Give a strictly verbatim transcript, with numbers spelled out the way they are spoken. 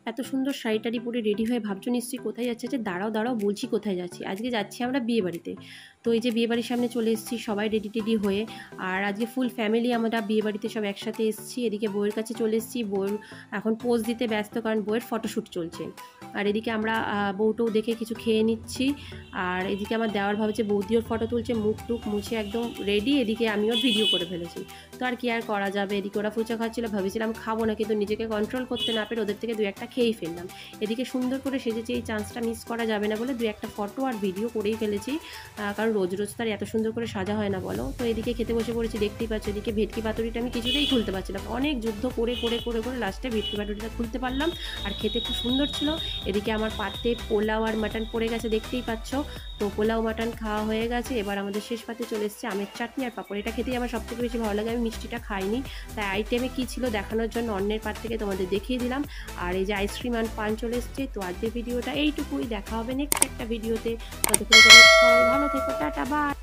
এত সুন্দর শাড়ি টাড়ি পরে রেডি হয়ে ভাবছো নিশ্চয়ই কোথায় যাচ্ছে, যে দাঁড়াও দাঁড়াও বলছি কোথায় যাচ্ছি। আজকে যাচ্ছি আমরা বিয়ে বাড়িতে। তো এই যে বিয়ে বাড়ির সামনে চলে এসেছি সবাই রেডি টেডি হয়ে, আর আজকে ফুল ফ্যামিলি আমরা বিয়ে বাড়িতে সব একসাথে এসেছি। এদিকে বউয়ের কাছে চলে এসেছি, বউয়ের এখন পোজ দিতে ব্যস্ত, কারণ বউয়ের ফটোশ্যুট চলছে। আর এদিকে আমরা বউটাও দেখে কিছু খেয়ে নিচ্ছি। আর এদিকে আমার দেওয়ার ভাবছে বৌদিওর ফটো তুলছে, মুখ টুক মুছে একদম রেডি। এদিকে আমিও ভিডিও করে ফেলেছি। তো আর কি আর করা যাবে, এদিকে ওরা ফুচকা খাচ্ছিল, ভেবেছিলাম খাবো না, কিন্তু নিজেকে কন্ট্রোল করতে না পেরে ওদের থেকে দু একটা খেয়েই ফেললাম। এদিকে সুন্দর করে সেজেছি, এই চান্সটা মিস করা যাবে না বলে দু একটা ফটো আর ভিডিও করেই ফেলেছি, কারণ রোজ রোজ তার এত সুন্দর করে সাজা হয় না বলো। তো এদিকে খেতে বসে পড়েছি, দেখতেই পাচ্ছ। এদিকে ভেটকি পাতুরিটা আমি কিছুতেই খুলতে পারছিলাম, অনেক যুদ্ধ করে করে করে করে লাস্টে ভেটকি পাতুরিটা খুলতে পারলাম, আর খেতে খুব সুন্দর ছিল। এদিকে আমার পাতে পোলাও আর মাটন পড়ে গেছে, দেখতেই পাচ্ছ। তো পোলাও মাটন খাওয়া হয়ে গেছে, এবার আমাদের শেষ পাতে চলে এসেছে আমের চাটনি আর পাপড়। এটা খেতেই আমার সবথেকে বেশি ভালো লাগে, আমি মিষ্টিটা খাইনি, তাই আইটেমে কী ছিল দেখানোর জন্য অন্যের পাত থেকে তোমাদের দেখিয়ে দিলাম। আর এই যে আইসক্রিম আর পান চলে এসছে। তো আজকের ভিডিওটা এইটুকুই, দেখা হবে নেক্সট একটা ভিডিওতে। ততক্ষণ সবাই ভালো থেকো, টাটা বাই।